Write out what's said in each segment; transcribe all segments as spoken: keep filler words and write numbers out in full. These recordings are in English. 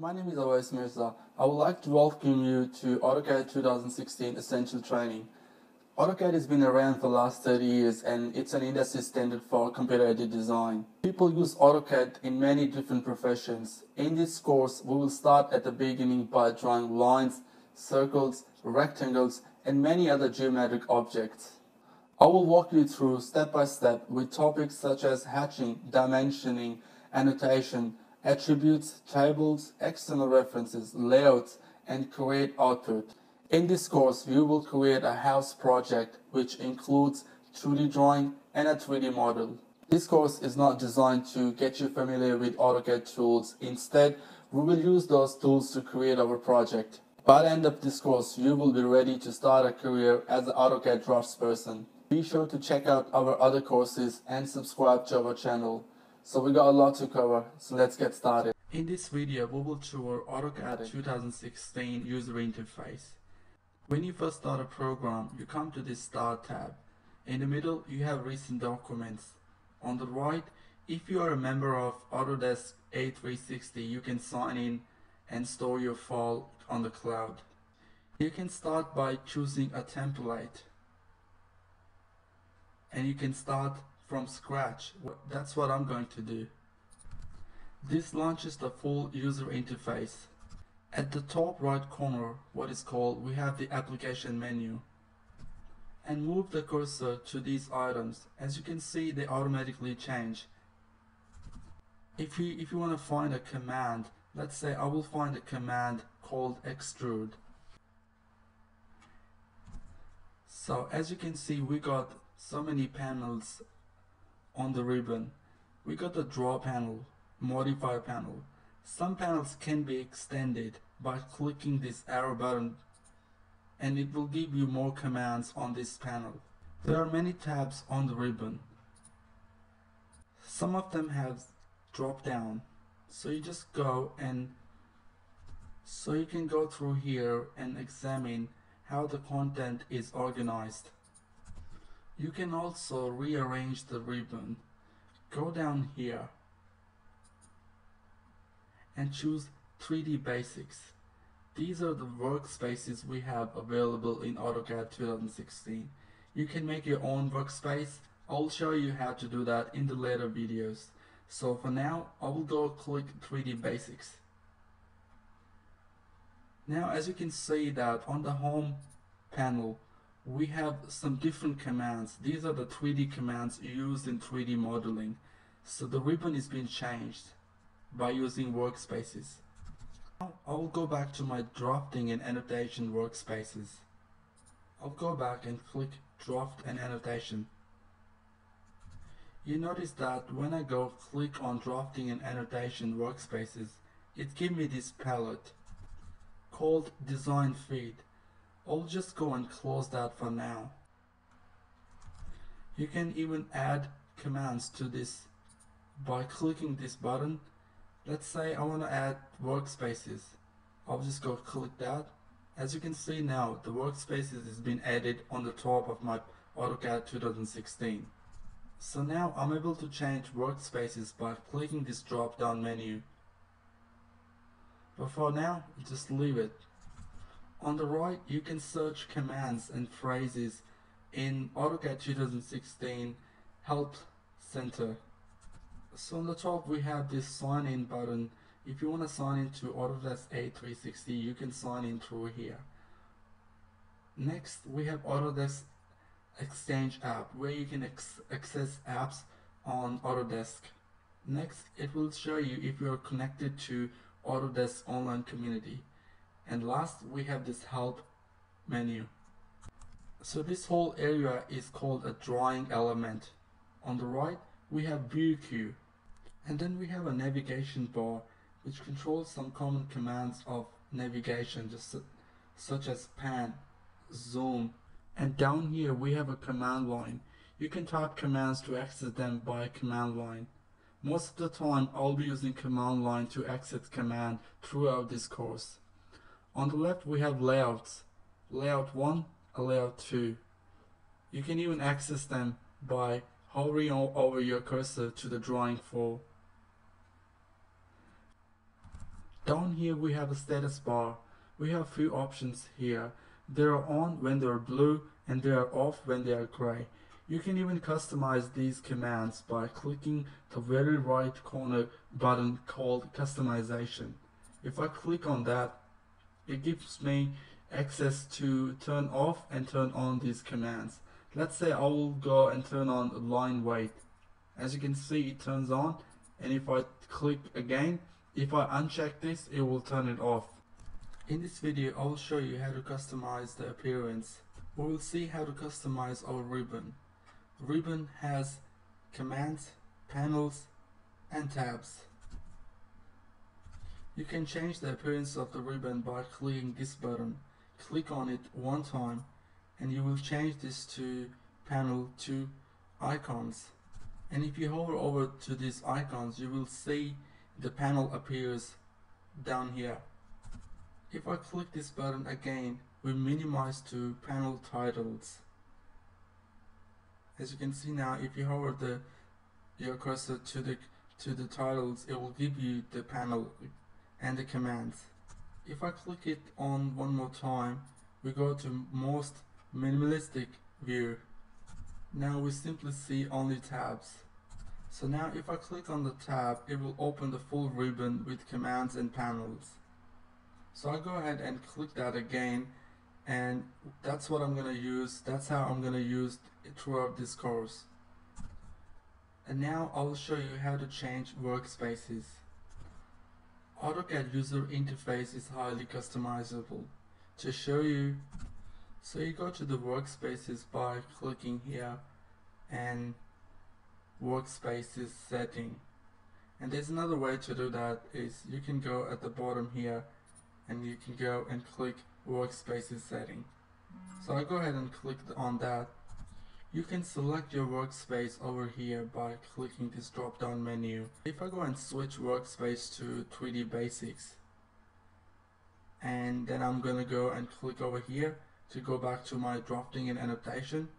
My name is Awais Mirza. I would like to welcome you to Autocad twenty sixteen Essential Training. Autocad has been around for the last thirty years and it's an industry standard for computer-aided design. People use Autocad in many different professions. In this course, we will start at the beginning by drawing lines, circles, rectangles, and many other geometric objects. I will walk you through step by step with topics such as hatching, dimensioning, annotation, attributes, tables, external references, layouts, and create output. In this course, you will create a house project which includes two D drawing and a three D model. This course is not designed to get you familiar with AutoCAD tools. Instead, we will use those tools to create our project. By the end of this course, you will be ready to start a career as an AutoCAD draftsperson. Be sure to check out our other courses and subscribe to our channel. So we got a lot to cover, so let's get started. In this video, we will tour AutoCAD twenty sixteen user interface. When you first start a program, you come to this Start tab. In the middle, you have recent documents. On the right, if you are a member of Autodesk A three sixty, you can sign in and store your file on the cloud. You can start by choosing a template. And you can start from scratch. That's what I'm going to do. This launches the full user interface. At the top right corner, what is called, we have the application menu. And move the cursor to these items. As you can see, they automatically change. If you, if you want to find a command, let's say I will find a command called extrude. So as you can see, we got so many panels on the ribbon. We got the draw panel, modify panel. Some panels can be extended by clicking this arrow button and it will give you more commands on this panel. There are many tabs on the ribbon. Some of them have drop down. So you just go and so you can go through here and examine how the content is organized. You can also rearrange the ribbon. Go down here and choose three D Basics. These are the workspaces we have available in AutoCAD twenty sixteen. You can make your own workspace. I'll show you how to do that in the later videos. So for now, I will go click three D Basics. Now as you can see that on the home panel, we have some different commands. These are the three D commands used in three D modeling. So the ribbon is being changed by using workspaces. Now I will go back to my drafting and annotation workspaces. I'll go back and click draft and annotation. You notice that when I go click on drafting and annotation workspaces, it gives me this palette called design feed. I'll just go and close that for now. You can even add commands to this by clicking this button. Let's say I want to add workspaces. I'll just go click that. As you can see now, the workspaces has been added on the top of my AutoCAD twenty sixteen. So now I'm able to change workspaces by clicking this drop down menu. But for now, just leave it. On the right, you can search commands and phrases in AutoCAD twenty sixteen Help Center. So on the top, we have this sign in button. If you want to sign into Autodesk A three sixty, you can sign in through here. Next, we have Autodesk Exchange app, where you can ex access apps on Autodesk. Next, it will show you if you are connected to Autodesk online community. And last, we have this help menu. So this whole area is called a drawing element. On the right, we have view queue. And then we have a navigation bar which controls some common commands of navigation, just such as pan, zoom. And down here we have a command line. You can type commands to access them by command line. Most of the time I'll be using command line to access command throughout this course. On the left we have layouts, layout one, a layout two. You can even access them by hovering over your cursor to the drawing floor. Down here we have a status bar. We have few options here. They are on when they are blue and they are off when they are gray. You can even customize these commands by clicking the very right corner button called customization. If I click on that, it gives me access to turn off and turn on these commands. Let's say I will go and turn on line weight. As you can see, it turns on, and if I click again, if I uncheck this, it will turn it off. In this video, I will show you how to customize the appearance. We will see how to customize our ribbon. Ribbon has commands, panels, and tabs. You can change the appearance of the ribbon by clicking this button. Click on it one time and you will change this to panel to icons. And if you hover over to these icons, you will see the panel appears down here. If I click this button again, we minimize to panel titles. As you can see now, if you hover the your cursor to the to the titles, it will give you the panel and the commands. If I click it on one more time, we go to most minimalistic view. Now we simply see only tabs. So now if I click on the tab, it will open the full ribbon with commands and panels. So I go ahead and click that again, and that's what I'm gonna use. That's how I'm gonna use it throughout this course. And now I will show you how to change workspaces. Autocad user interface is highly customizable. To show you, so you go to the workspaces by clicking here and workspaces setting. And there's another way to do that, is you can go at the bottom here and you can go and click workspaces setting. So I go ahead and click on that. You can select your workspace over here by clicking this drop down menu. If I go and switch workspace to three D basics, and then I'm gonna go and click over here to go back to my drafting and annotation.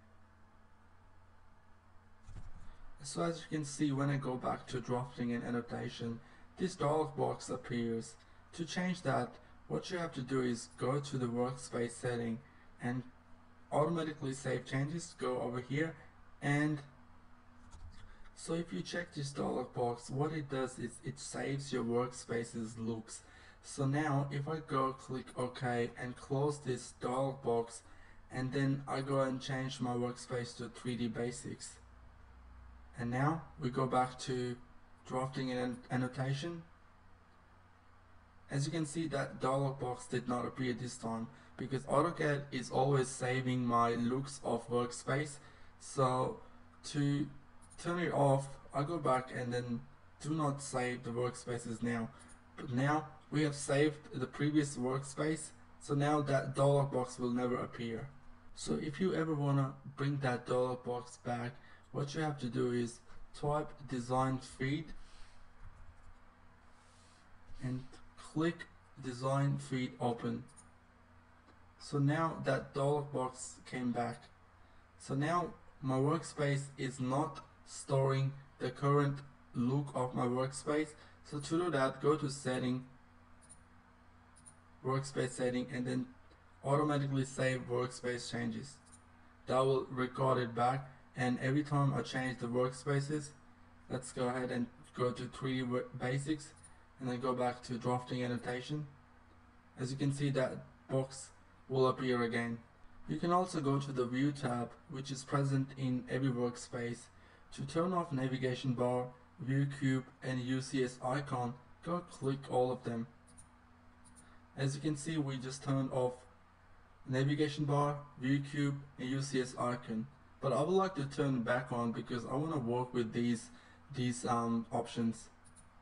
So as you can see, when I go back to drafting and annotation, this dialog box appears. To change that, what you have to do is go to the workspace setting and automatically save changes. Go over here, and so if you check this dialog box, what it does is it saves your workspace's looks. So now if I go click OK and close this dialog box, and then I go and change my workspace to three D basics, and now we go back to drafting and annotation. As you can see, that dialog box did not appear this time because AutoCAD is always saving my looks of workspace. So to turn it off, I go back and then do not save the workspaces now. But now we have saved the previous workspace, so now that dialog box will never appear. So if you ever want to bring that dialog box back, what you have to do is type design feed and click design feed open. So now that dialog box came back. So now my workspace is not storing the current look of my workspace. So to do that, go to setting, workspace setting, and then automatically save workspace changes. That will record it back, and every time I change the workspaces, let's go ahead and go to three D basics and then go back to drafting annotation. As you can see, that box will appear again. You can also go to the view tab, which is present in every workspace. To turn off navigation bar, view cube, and U C S icon, go click all of them. As you can see, we just turned off navigation bar, view cube, and U C S icon. But I would like to turn it back on because I want to work with these these um, options.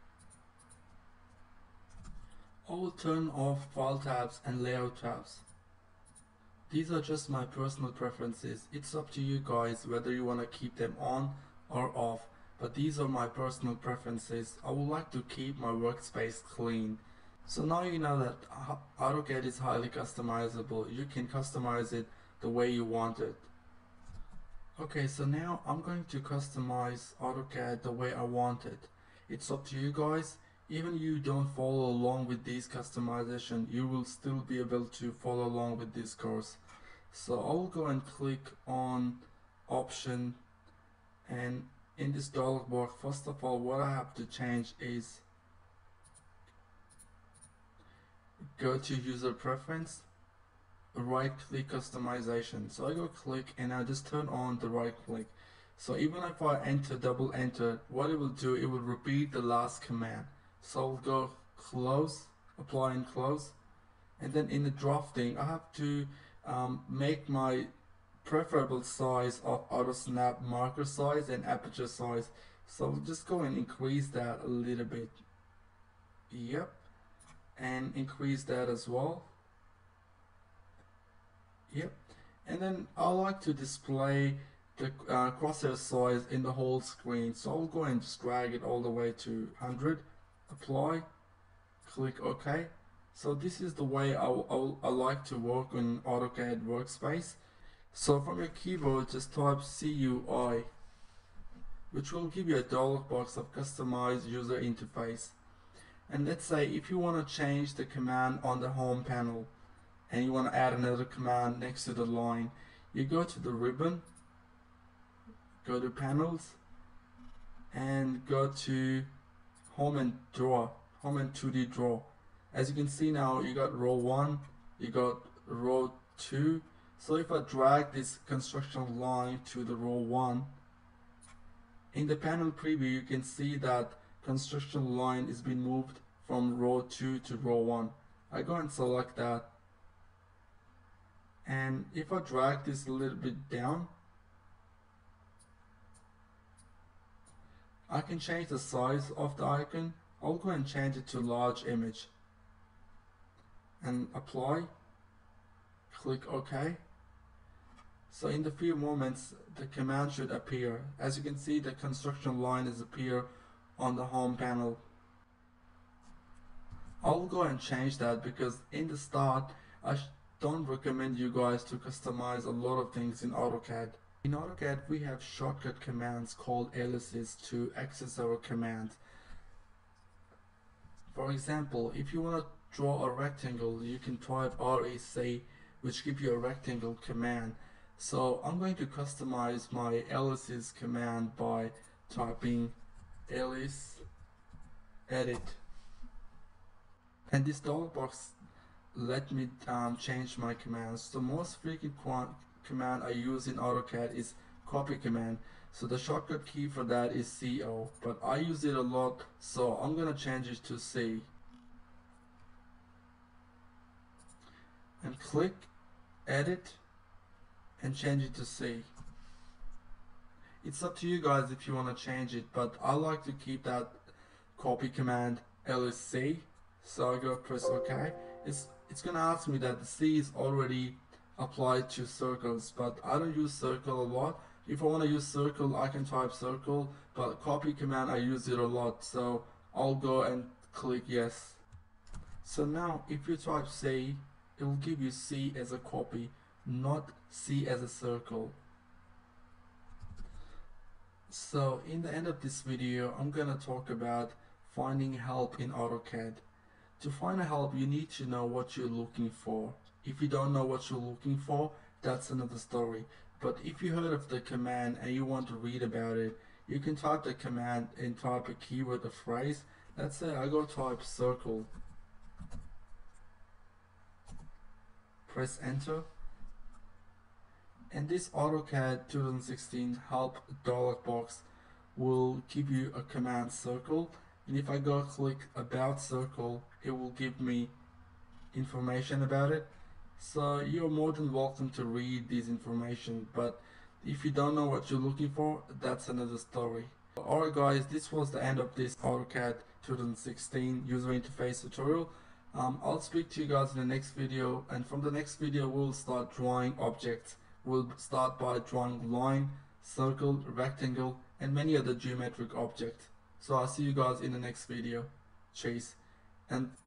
I will turn off file tabs and layout tabs. These are just my personal preferences. It's up to you guys whether you want to keep them on or off, but these are my personal preferences. I would like to keep my workspace clean. So now you know that AutoCAD is highly customizable. You can customize it the way you want it. Okay, so now I'm going to customize AutoCAD the way I want it. It's up to you guys. even you don't follow along with these customization, you will still be able to follow along with this course. So I'll go and click on option, and in this dialog box, first of all, what I have to change is go to user preference, right click customization. So I go click and I just turn on the right click. So even if I enter double enter, what it will do, it will repeat the last command. So I'll go close, apply and close, and then in the drafting I have to um, make my preferable size of auto snap marker size and aperture size. So I'll just go and increase that a little bit. Yep, and increase that as well. Yep, and then I like to display the uh, crosshair size in the whole screen, so I'll go and just drag it all the way to one hundred, apply, click OK. So this is the way I, I, I like to work on AutoCAD workspace. So from your keyboard, just type C U I, which will give you a dialog box of customized user interface. And let's say if you want to change the command on the home panel and you want to add another command next to the line, you go to the ribbon, go to panels, and go to home and draw, home and two D draw. As you can see now, you got row one, you got row two. So if I drag this construction line to the row one, in the panel preview you can see that construction line is being moved from row two to row one. I go and select that, and if I drag this a little bit down, I can change the size of the icon. I'll go and change it to large image and apply, click OK. So in the few moments the command should appear. As you can see, the construction line is appear on the home panel. I'll go and change that because in the start I don't recommend you guys to customize a lot of things in AutoCAD. In AutoCAD we have shortcut commands called aliases to access our commands. For example, if you want to draw a rectangle, you can type R E C, which gives you a rectangle command. So I'm going to customize my aliases command by typing alias edit, and this dialog box let me um, change my commands. The most frequent command I use in AutoCAD is copy command. So the shortcut key for that is C O, but I use it a lot, so I'm gonna change it to C. And click edit and change it to C. It's up to you guys if you want to change it, but I like to keep that copy command L S C. So I go press OK. It's it's gonna ask me that the C is already applied to circles, but I don't use circle a lot. If I want to use circle, I can type circle, but copy command I use it a lot, so I'll go and click yes. So now if you type C, it will give you C as a copy, not C as a circle. So in the end of this video, I'm gonna talk about finding help in AutoCAD. To find help, you need to know what you're looking for. If you don't know what you're looking for, that's another story. But if you heard of the command and you want to read about it, you can type the command and type a keyword, a phrase. Let's say I go type circle, press enter, and this AutoCAD twenty sixteen help dialog box will give you a command circle, and if I go click about circle, it will give me information about it. So you're more than welcome to read this information, but if you don't know what you're looking for, that's another story. Alright guys, this was the end of this AutoCAD twenty sixteen user interface tutorial. Um, I'll speak to you guys in the next video, and from the next video we'll start drawing objects. We'll start by drawing line, circle, rectangle, and many other geometric objects. So I'll see you guys in the next video. Cheers. And